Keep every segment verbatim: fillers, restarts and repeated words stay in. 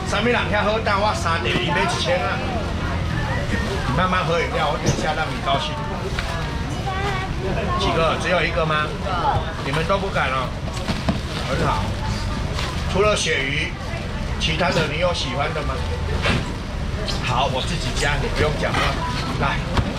啥物人遐好等我三碟伊买一千啊！你慢慢喝饮料，我等一下让你高兴。几个？只有一个吗？你们都不敢哦。很好。除了鳕鱼，其他的你有喜欢的吗？好，我自己加，你不用讲了。来。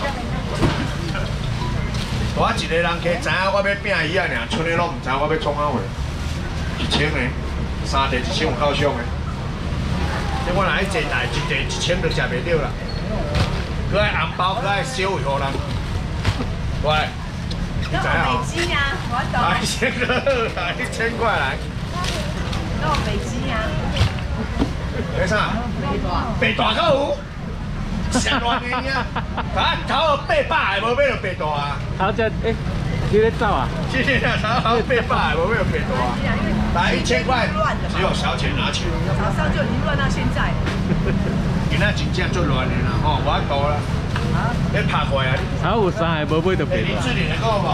我一个人客知影我要拼鱼啊，尔，剩的拢唔知我要创啥货。一千个，三碟一千有够爽的。这我若爱坐台，一碟一千就食袂到啦。佮爱红包，佮爱小位互人。喂，你知影哦？ 北京啊，我懂。 来，先个，来一千块来。 那我北京啊。 咩啥？白大够有？上乱的呀！啊，头八百的，无买到白大啊。 头只诶，你咧走啊？ 谢谢啊，头八百的，无买到白大啊。来一千块，只有小姐拿去。 早上就已经乱到现在。 今仔真正最乱的啦，吼，我多啦。啊？你拍过啊？ 还有三个无买到白大。 林志玲的够无？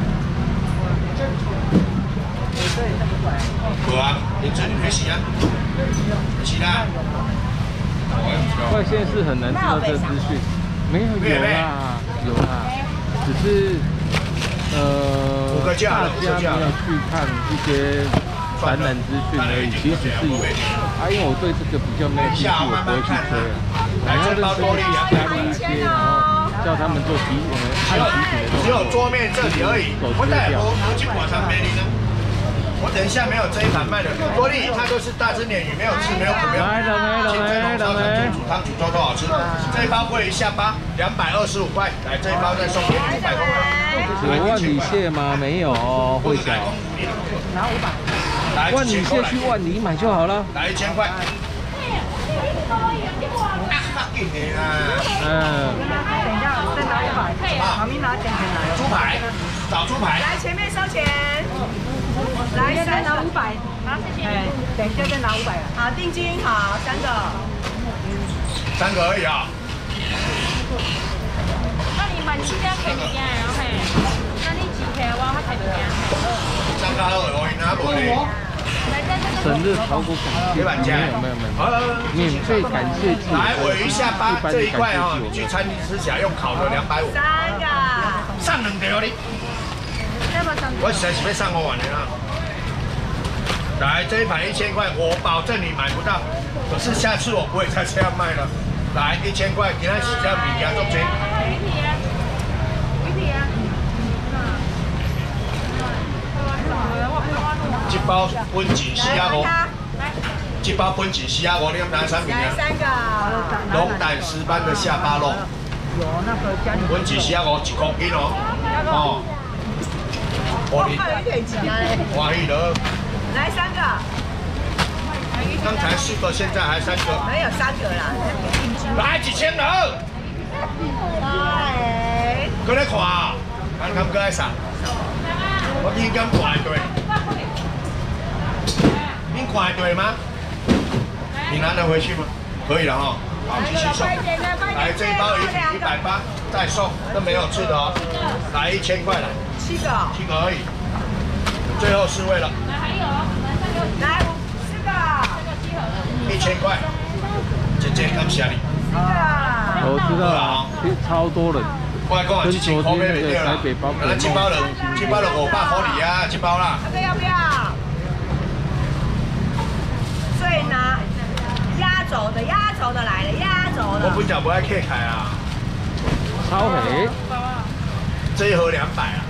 有啊，林志玲的是啊，是啦。 外县市很难知道这资讯，没有有啦有啦，只是呃大家没有去看一些展览资讯而已，其实是有啊，因为我对这个比较没有兴趣，我不会去追啊。然后认识加入一些，然后叫他们做提呃按提醒的动作， 只有桌面这里而已，我带我我去广场梅林呢。我等一下没有这一盘卖的，多利它都是大只鲶鱼，没有刺，没有骨，没有。 来，等来，等来，等来。 煮汤煮粥都好吃。这一包贵一下八，两百二十五块。来，这一包再送给你五百块。 有万里蟹吗？没有哦，会小。 拿五百。 来， 万里蟹去万里买就好了。 来一千块。 嗯。 等一下，再拿五百。旁边拿钱钱来。 猪排，找猪排。 来，前面收钱。来，再拿五百，拿谢谢。哎，等一下再拿五百了。好，定金好，三个。 三个而已啊。 那你买几家开几家，然后嘿，那你几开我还开几家？ 三家二，我拿不了。 生日炒股感谢，没有没有没有，免费感谢祭。 来，尾鱼下巴这一块哈，你去餐厅吃起来用烤的两百五。 三个。 上两条你。我实在是要上我碗的啦。来，这一盘一千块，我保证你买不到。可是下次我不会再这样卖了。来，一千块，今天是这样比价中间。一包本钱四啊五，一包本钱四啊五，你要拿三瓶啊？ 三个。 龙胆石斑的下巴肉。 有那个加你。 本钱四啊五，一公斤哦。哦。 我还有一点钱嘞。 欢喜了。 来三个。 刚才四个，现在还三个。 没有三个啦。 来一千了。 来。 搁来看啊？看看搁来啥？我已经看对对。你看对吗？你拿得回去吗？可以了哈。好，继续送。来这一包鱼皮一百八，再送，都没有吃的哦。来一千块来。 七个。七个而已。最后四位了。 来还有， 来四个。 一千块。姐姐感谢你。 四个。 我知道了，超多人。 我来讲啊，这千块买不掉啦。那这包了，这包了五百块里啊，这包啦。 这个要不要？所以拿压轴的，压轴的来了，压轴的。 我本来不爱客开啊。 超肥。 这一盒两百啊。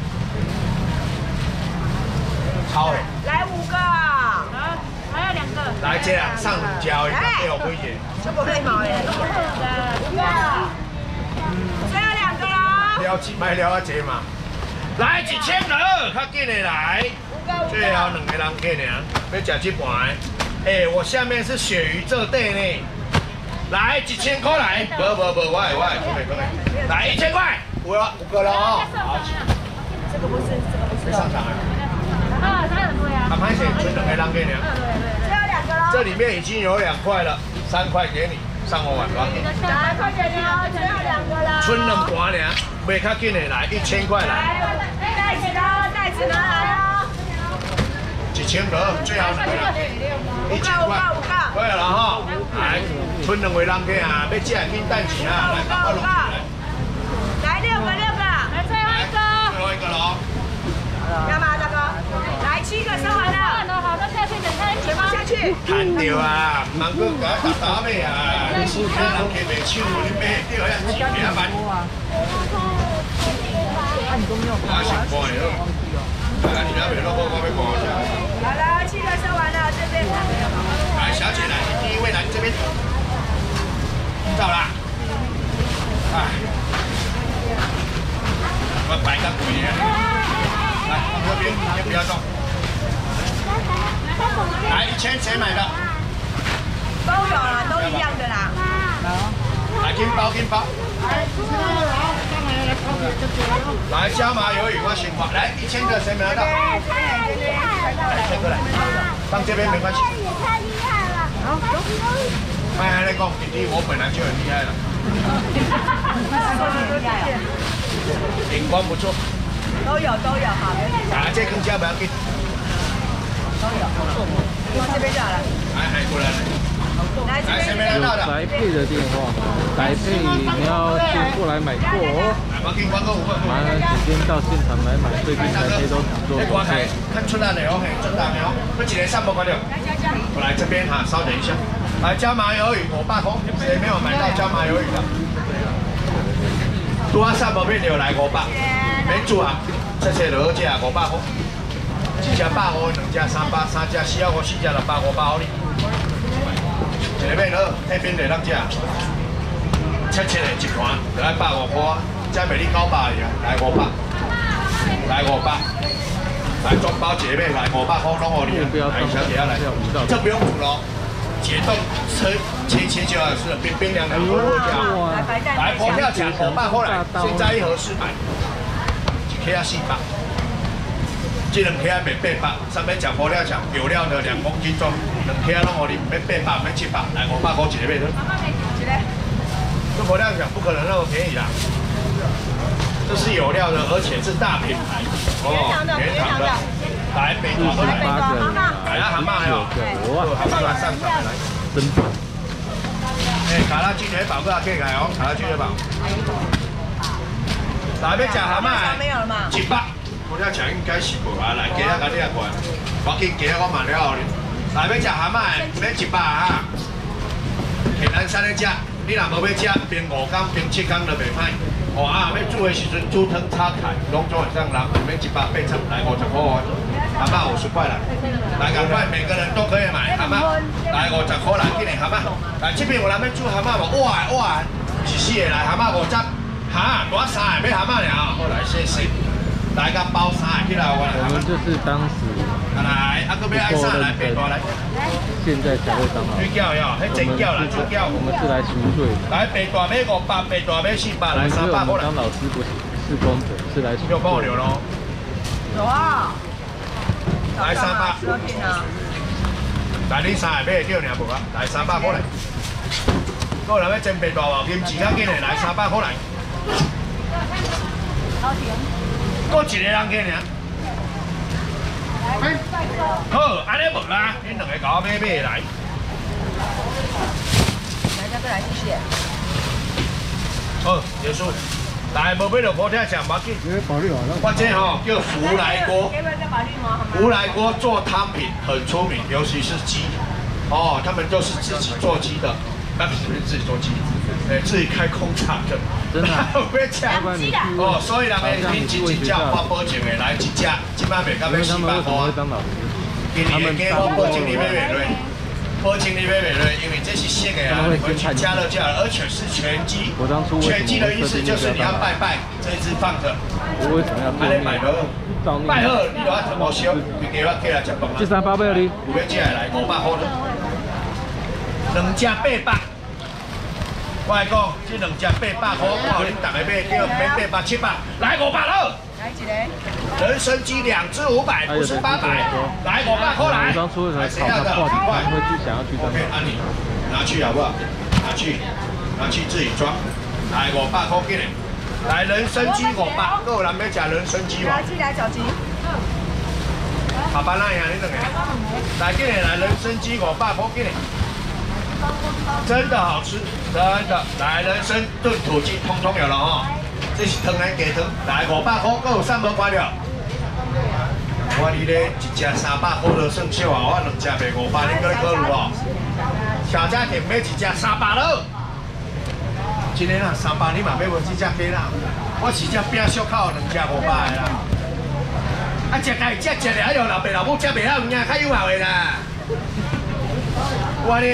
超肥。来五个。 好，还有两个。 来这样上五交，给我亏钱。 这不会毛耶。五个。最后两个喽。 了几卖了啊这嘛。来一千了，较紧的来。最后两个人客尔，要吃这盘。哎，我下面是鳕鱼这对呢。来一千块来。不不不，我我可以可以。来一千块，五五个了哦。好。 这个不是，这个不是。 上场了。 啊，差很多呀。 啊，拍谁？存两个人给你。 最后两个喽。 这里面已经有两块了，三块给你，上我碗吧。 来，快点哦，最后两个了。 存两盘呢，袂较紧的来，一千块来。 袋子呢？袋子拿来哦。一千个，最好两个。一千块。 五个，五个。 对了哈， 来，剩两位人客啊，要吃紧等钱啊，来，赶快弄进来。 来六个六个， 来最后一个， 最后一个喽。 干嘛大哥？来七个收完了。 好，再下去等下一全部下去。 看到啊，唔通佮打打尾啊，你是看人客袂抢，你买掉遐钱几啊万。我是看的咯。啊，你那边落我我要看一下。 来来，七个收完了，这边。 来，小姐来，第一位来这边。到啦。哎。我摆个鬼啊！来，往这边，先不要动。来，一千谁买的？ 都有啦，都一样的啦。 来，金包金包。来，椒麻鱿鱼我先放，来一千个谁买得到？来，这个来，放这边没关系。 也太厉害了！ 麦还在讲，弟弟我本来就很厉害了。眼光不错。 都有都有，好。 啊，这更加不要紧。 都有，放这边就好了。 来，来过来。来，这边没拿到的。 宅配的电话，宅配你要先过来买货哦。 我给你关个五分。 麻烦直接到现场来买，最近宅配都只做手配。看出来了哦，嘿，出大了哦。这几个上不关掉。我来这边哈，稍等一下。来，椒麻鱿鱼五百块，谁没有买到椒麻鱿鱼的？拄啊三无买着来五百，免煮啊，这些就好食五百块。一只百五，两只三百，三只四百五，四只六百五百好你。一个买好，那边就当食。切切的一盘，就爱百五块，再卖你九百尔，来五百，来五百，来装包一个买来五百块，拢好你。来小姐要来，这不用煮咯，解冻吃切切就好吃了，冰冰凉凉好好吃。来佛跳墙五百块来，现在一盒四百，一克啊四百。这两克卖八百，上面讲佛跳墙有料的两公斤装，两克拢好你，免八百，免七百，来五百块一个买的。 一个。 这佛跳墙不可能那么便宜啦，这是有料的，而且是大品牌哦，原厂的。来，北瓜过来，来蛤蟆还有，蛤蟆来上场来， 真棒。 哎，卡拉鸡腿堡不要可以改哦，卡拉鸡腿堡。来，要吃蛤蟆，一百。佛跳墙应该是无啊，来鸡仔甲你啊关，我见鸡仔我慢了哩。来要食蛤蟆的，要一百啊。铁南山的食，你若无要食，冰五天、冰七天就袂歹。哦啊，要煮的时阵煮汤炒菜，拢做会上人，免一百八十，来五十块哦。蛤蟆五十块啦，来赶快，每个人都可以买蛤蟆，来五十块来，今年蛤蟆。来这边有人要煮蛤蟆无？哇哇，是四个来蛤蟆五十，哈，多三个要蛤蟆尔，好来谢谢。来个包三起来，我来。 我们就是当时来，啊，个要爱啥来，白大来。 现在才会当老师。 猪脚哟，迄真脚啦，猪脚。 我们是来赎罪的。 来，白大买五百，白大买四百，来三百过来。 当老师不是是工者，是来赎罪。 有帮我留咯。 有啊。 来三百。来你三个买掉尔无啊？来三百过来。个人要真白大黄金，自家紧的来三百过来。好甜。够一个人去尔。好，安尼无啦，恁两个甲我买买来。 来，再来谢谢。 好，结束。来，无买到佛跳墙，无要紧。我这吼叫福来锅。福来锅做汤品很出名，尤其是鸡。哦，他们都是自己做鸡的，那不是自己做鸡，哎，自己开工厂的。真的，不要抢鸡啦！哦，所以人们你真真叫我保证的，来一只，今摆卖到要四百块。今年给我保证你买袂落，保证你买袂落，因为这是新的啊，回去加热加热，而且是全鸡。全鸡的意思就是你要拜拜，这一只放着。 我为什么要做面？ 拜好，你就要全部烧，你给我起来吃饭。 这三包买你？ 有要起来来五百块了，两只八百。我来讲，这两只八百块，我互恁大家买，叫买八百七百，来五百了。来一个。人参鸡两只五百，不是八百。来五百块来。 当初为什么炒它破底板会去想要去当？ OK， 按你拿去好不好？拿去，拿去自己装。来五百块给你。来人参鸡五百，各有人要吃人参鸡无？ 来鸡来小鸡。 下班啦呀，你两个。来给你来人参鸡五百块给你。 真的好吃，真的。来，人参炖土鸡通通有了哈，这是汤来鸡汤，来五百块，还有啥无关了？我你咧一只三百块都算少啊，我两只卖五百，你搁咧考虑哦？小家庭买一只三百了，今天啊三百你嘛买无这只鸡啦，我是只饼烧烤两只五百的啦。啊，食家己食食了，用老爸老母食袂晓，有影较有效的啦。我呢，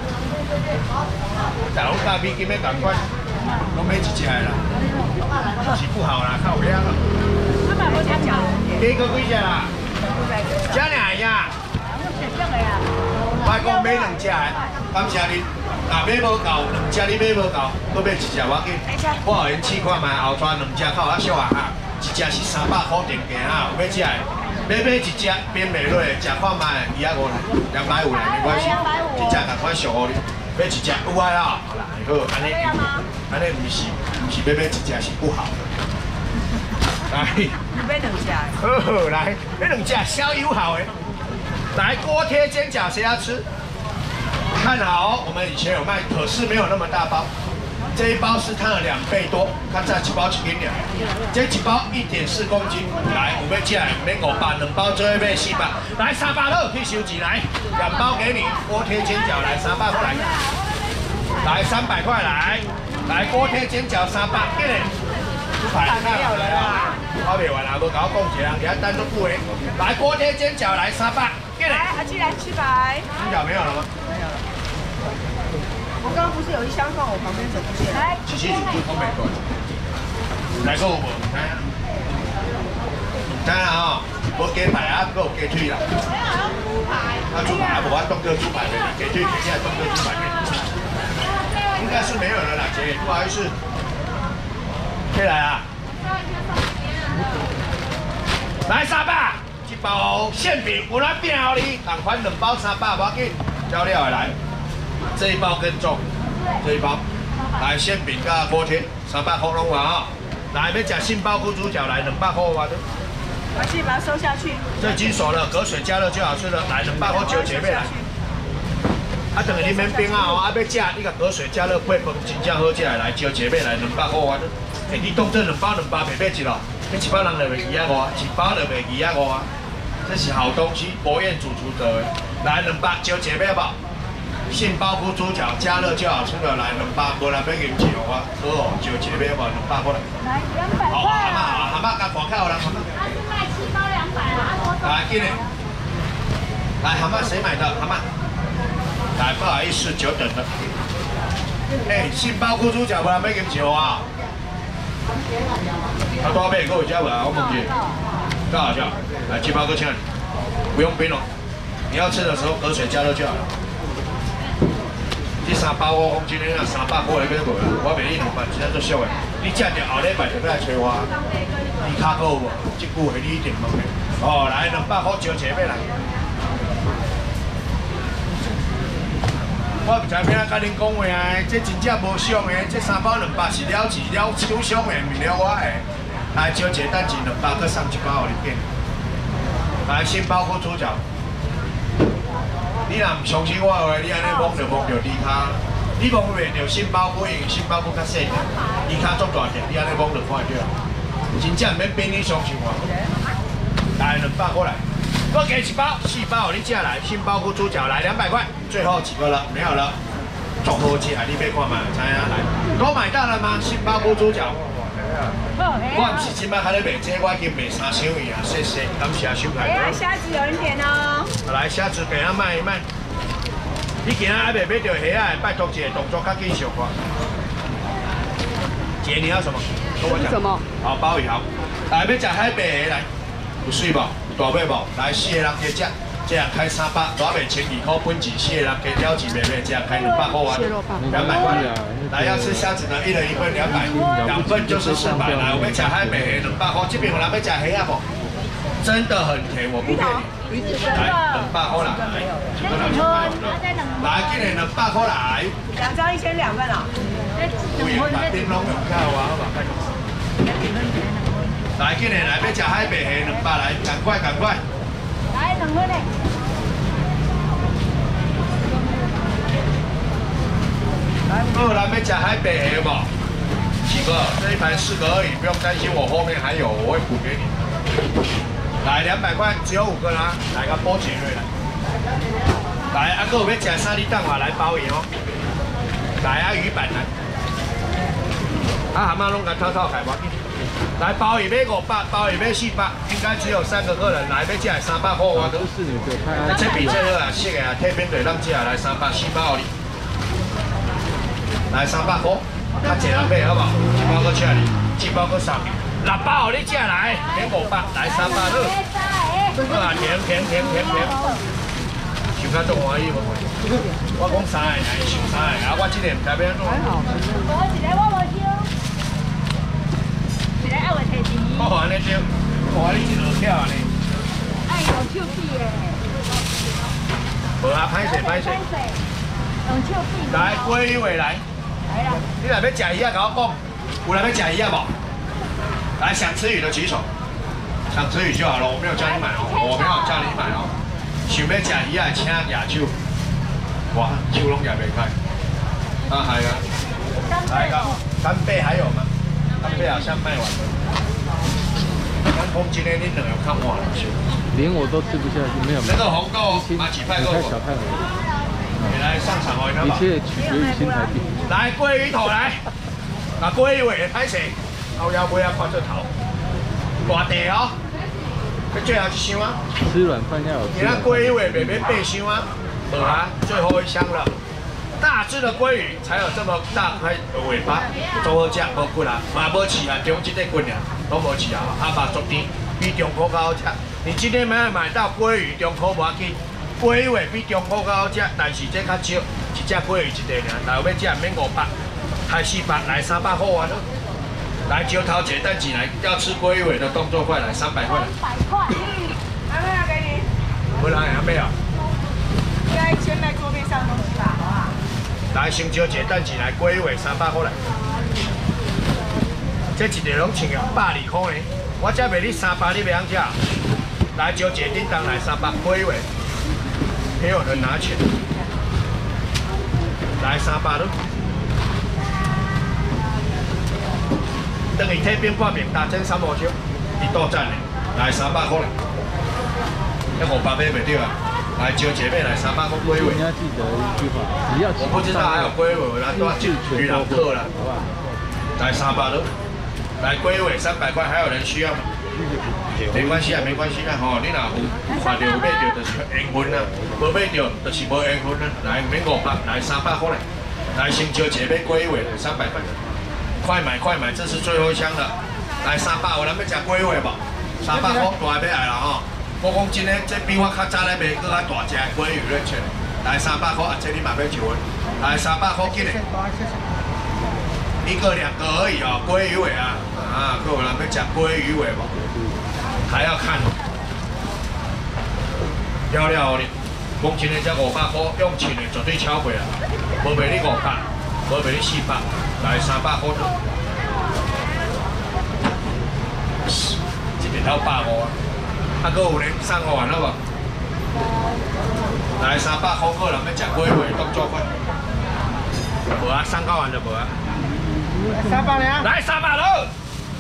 大龙大米今日赶快，我买一只的啦，是不好啦，靠不了了。 他买我才讲。 几个几只啦？这俩呀。我讲买两只的，感谢你。若买无够，两只你买无够，搁买一只我紧。我互因试看卖，后抓两只较较俗啊哈。一只是三百块定价啊，有要食的，买买一只变袂落，食看卖二百五啦，两百五啦，没关系，一只赶快俗互你，买一只有啊啦，好，安尼，安尼唔是唔是买买一只是不好的，来， 你买两只？ 好，来，买两只小友好的，来锅贴煎饺谁要吃？看好，我们以前有卖，可是没有那么大包。这一包是它的两倍多，看这一包一斤两，这一包一点四公斤。来，有要吃的买五百，两包最后买四百，来三百了，去收钱来，两包给你，锅贴煎饺来三百块来，来三百块来，来锅贴煎饺三百，给你，猪排看好来啊，包袂完啊，无搞讲一个人给他单独付诶，来锅贴煎饺来三百，给你。 来，阿基来七百。 煎饺没有了吗？没有了。 我刚刚不是有一箱放我旁边怎么不见？来， 七七九九都没过。来个有无？睇下，睇下哦，无鸡排啊，搁有鸡腿啦。没有，要猪排。啊，猪排啊，无我当做猪排的，鸡腿现在当做猪排的。应该是没有了啦，姐，不好意思。可以来啊。来三百，一包馅饼，有咱饼互你，同款两包三百，无要紧，交料的来。这一包更重，这一包，来馅饼加锅贴，三百块拢有啊！来，要吃杏鲍菇猪脚，来两百块我的。 把气把它收下去。 这已经熟了，隔水加热就好吃了。来，两百块九姐妹来。啊，等下你免冰啊哦，啊要吃，你甲隔水加热配饭，真正好食的。来，九姐妹来两百块我的。哎，你当这两包两包袂买一咯？你一包人就卖二啊五，一包就卖二啊五啊。这是好东西，博彦主厨得的。来，两百九姐妹好不好？杏鲍菇猪脚加热就好吃了，来两百，无来要银钱我，好，就一个无两百过来。 来两百块。 好啊，蛤蟆啊，蛤蟆甲广告啦，蛤蟆。 他是卖七包两百啊， 来，给你。来，蛤蟆谁买的？蛤蟆。来，不好意思，久等了。哎，杏鲍菇猪脚无来要银钱啊？他多买够有加无啊？我问你，更好笑。来，七包哥请你，不用冰了，你要吃的时候隔水加热就好了。这三包我讲真诶啊，三百块你买过啦，我袂你两百，真正足俗诶。你食着后礼拜就要来找我，你卡够无？即句话你一定问的。哦，来两百块招姐妹来。我唔知要安甲恁讲话啊，这真正无俗诶，这三包两百是了钱了手伤诶，唔了我诶。来招姐等钱两百，搁送一包互你见。来杏鲍菇猪脚。你若唔相信我的话，你安尼摸就摸着猪骹，你摸袂着杏鲍菇，因为杏鲍菇较细条，猪骹足大条，你安尼摸就看得到。真正唔免变你相信我。来两百过来，我给一包，四包你寄来，杏鲍菇猪脚来两百块，最后几个了，没有了，足好食，你别看嘛，知影来。都买到了吗？杏鲍菇猪脚。我唔是今摆喺咧卖这，我已经卖三箱去啊！谢谢，感谢收看。 哎，虾子有人点哦。 来，虾子给他卖一卖。你今仔还未买到虾啊？拜托姐动作较紧小看。姐，你要什么？跟我讲。什么？好，鲍鱼好。来，要吃海白虾来，有水无？有大尾无？来，四个人加食，这样开三百，大尾千二块本钱，四个人加了钱卖卖，这样开两百块完，两百块。来，要吃虾子呢，一人一份两百，两份就是四百。来，我们吃海白虾两百块，这边有人要吃虾啊不？真的很甜，我不骗你。来，两百块来，来，这个两千块有了。来，今年两百块来。 两张一千两份啊。 不用把冰龙用票啊，好吧？来，今年来要吃海白虾两百来，赶快赶快。来，两份嘞。 要吃海北蟹不？几个？这一盘四个而已，不用担心，我后面还有，我会补给你。来，两百块，只有五个啦。来个波杰瑞来。来，阿哥有要吃啥？你等我来鲍鱼哦。来啊，鱼板来。啊，蛤蟆拢甲偷偷开无紧。来，鲍鱼买五百，鲍鱼买四百，应该只有三个客人。来，要吃三百块，我都。 是你的拍。 这比这个啊，色的啊，特别对咱吃来三百四百给你。来三百块。 较济人买好不好？一包搁吃你，一包搁送你，六包你吃来，免五百，来三百好。好啊，甜甜甜甜甜，想较中欢喜无？我讲三个，伊想三个，啊，我这个唔知要安怎。 我一个我无收，一个爱话提钱。 我安尼对，我你一路跳安尼。 爱用手臂的。 无啊，歹势歹势。 用手臂。 来，鲑鱼尾来。 你若要吃鱼啊，甲我讲，有人要吃鱼啊无？来，想吃鱼的举手，想吃鱼就好了，我没有叫你买哦，我没有叫你买哦。想要吃鱼啊，请举手。哇，手拢举袂开。啊，系啊。来个干贝还有吗？干贝好像卖完了。咱讲真的，恁两个看我了， 连我都吃不下去，没有。 那个红豆马几块够？ 小块而已。 你来上场哦， 一切取决于新台币。 来，鲑鱼头来，那鲑鱼尾歹势，后腰尾啊看这头，大地哦，佢最后一箱啊。 吃软饭要有。 你那鲑鱼尾袂要八箱啊？无啊，最后一箱了。大只的鲑鱼才有这么大块的尾巴，都好食，无骨啊，嘛无刺啊，中这个骨啊，都无刺啊，啊肉足甜，比中口较好吃。你今天没有买到鲑鱼，中口无要紧。 鲑鱼尾比中口较好食，但是这较少，一只鲑鱼一个尔。来，有要食免五百，开四百，来三百块完了。来，九头姐蛋起来，要吃鲑鱼尾的动作快，来三百块。 三百块，还没有给你。 不然还没有。 应该先来桌面上东西吧，好不好？ 来，香蕉姐蛋起来，鲑鱼尾三百块来。这一个拢穿个百二块呢，我这卖你三百，你袂晓食。来，蕉姐叮当来三百，鲑鱼尾。 没有人拿钱，来三百咯。等于贴边挂名打针三毛九，一道站嘞，来三百块嘞。那五百买袂到啊，来招姐妹来三百块龟尾。 你要记得一句话，只要我不知道还有龟尾，我来多进渔人客了，好不好？来三百咯，来龟尾三百块，还有人需要吗？ 没关系啊，没关系啊，吼，你若有看到有买到就是缘分啦，无买到就是无缘分啦。来，免五百，来三百块嘞，来先招一个要龟尾三百块，快买快买，这是最后一箱了。来三百，有人要吃龟尾无？三百块大要来啦吼。我讲真诶，这比我较早来卖搁较大只龟鱼咧切。来三百块，啊，这你嘛要一份。来三百块，紧嘞。一个两个而已哦，鲑鱼尾啊，啊，各位人要吃鲑鱼尾无？ 还要看，了了哦你，讲真诶，才五百块，用钱诶绝对超过啦，无卖你五百，无卖你四百，来三百块，一日头百五啊，啊，搁有咧送我完了无？来三百块，个人要食龟尾，动作快，无啊，送到完就无啊， 三百两， 来三百了。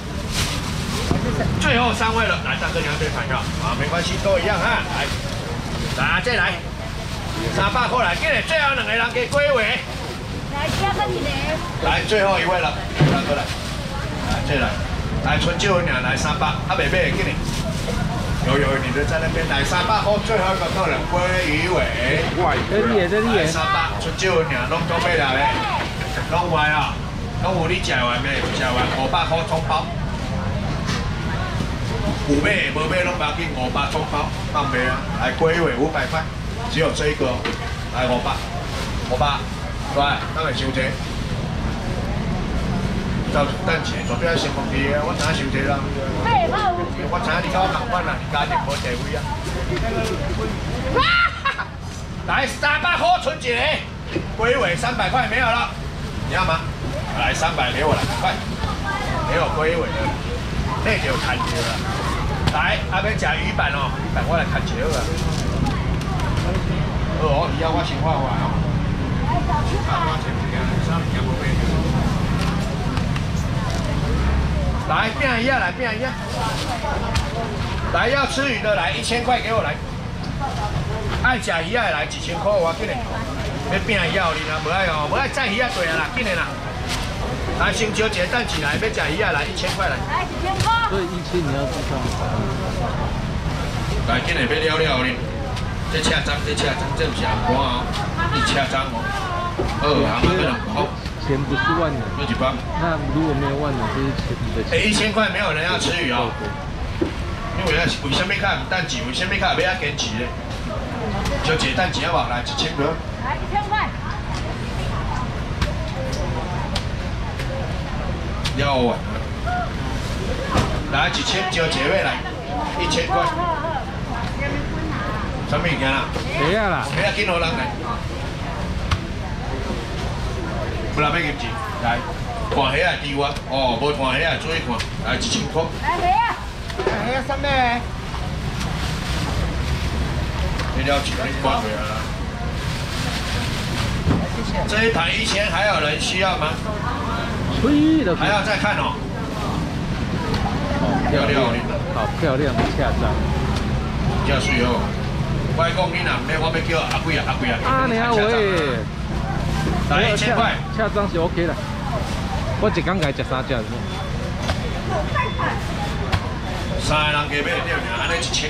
最后三位了，来大哥，你要对盘票啊，没关系，都一样哈，来，来再来，三百块来，给你最后两个人给归位， 来加个你的， 来最后一位了，大哥来，来再来，来春秋娘来三百，啊北北给你，有有你的在那边来三百块，最后一个客人归鱼尾， 哇，这里也这里也， 三百春秋娘拢都买了嘞，拢完啊，拢有你吃完没？吃完五百块冲包。 有买无买拢不要紧，五百中包放卖啊！来龟尾五百块，只有这一个哦。来五百，五百，来，当然收济。就等钱，绝对要先放低啊！我知影收济啦。 废话， 我知影你跟我同款啦，你家庭无地位啊。来三百块存一个，龟尾三百块没有了，你要吗？来三百给我来，快！没有龟尾的，那就砍掉了。 来，阿要食鱼板哦，鱼板我来看一下啊。好哦，鱼啊我先画画哦。啊，我先不要，啥物件无买着。 来变一下，来变一下。来要吃鱼的来一千块给我来。爱吃鱼的来一千块我紧嘞。要变鱼啊，你啦，无爱哦，无爱再鱼啊，对啊啦，紧嘞啦。来先招一个蛋起来，要吃鱼啊来一千块来。 来一千块。 所以一千你要自上。 来紧嘞，要了了哩。这车章，这车章，这不是红瓜哦，你车章哦。二行不能好。 钱不是万能。 有几包？ 那如果没有万能，就是钱的钱。 哎，一千块没有人要吃鱼哦。因为为为什么看蛋鸡？为什么看不要坚持嘞？就一个蛋鸡好不好？来一千块。 来一千块。 要完了。来一千，招一位来，一千块。什么物件啦？ 没啊啦。 没啊，紧好人来。不然要金钱，来，看虾啊，猪啊，哦，无看虾啊，做一看，来一千块。 来虾啊！来虾什么？ 你了解你关回来了。这一盘一千，还有人需要吗？ 吹的。 还要再看哦。漂亮， 好漂亮的恰章。 叫水哦。我讲你呐，咩我要叫阿贵啊，阿贵啊。 啊，你好喂。 来一千块。 恰章是 OK 啦。我一工该食三只。 三个人加买对唔？安尼一千。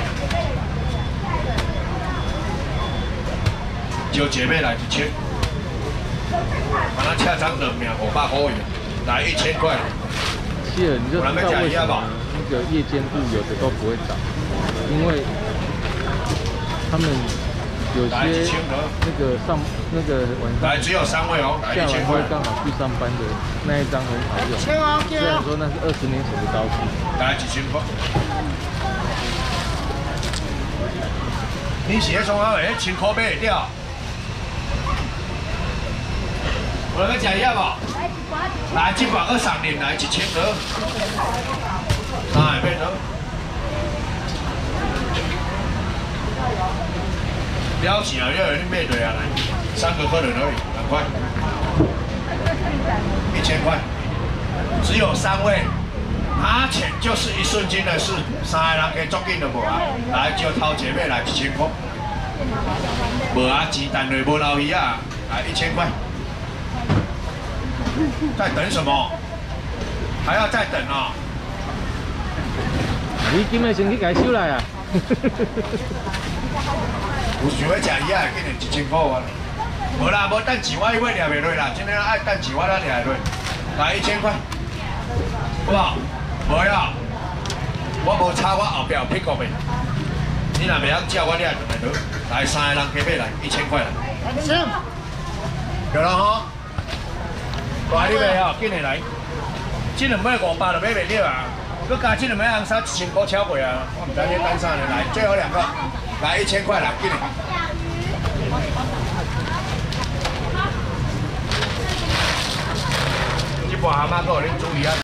招姐妹来一千。把它恰章两名五百块元，来一千块。 是，你就知道为什么那个夜间部有的都不会涨，因为他们有些那个上那个晚上来只有三位哦，来一千块， 刚好去上班的那一张很好用。虽然说那是二十年前的刀具， 来一千块。你是迄从啊？迄千块买会掉？我来讲一下吧。来，这把二三年来一千个。哎，别得。标起啊，要有人买对啊，来，三个客人而已，两块，一千块，只有三位，拿钱就是一瞬间的事，三个人可以做紧就无啊，来就掏姐妹来一千块，无啊，钱单位无留意啊，来一千块，在等什么？还要再等哦。 你今日先去改收来啊。 有想要食鱼啊，今年一千块啊！无啦，无等钱我我掠袂落啦，今天爱等钱我咱掠落，来一千块，好不好？无呀，我无差我后壁有屁股袂。你若袂晓叫我掠就袂落，来三个人加买来一千块来。行，对了吼，大你袂吼，紧来来，这两尾五百就买袂了啊！佮加这两尾红衫一千块超过啊！我唔知你等啥呢，来最后两个。来一千块来，给你。这盘蛤蟆够恁注意啊！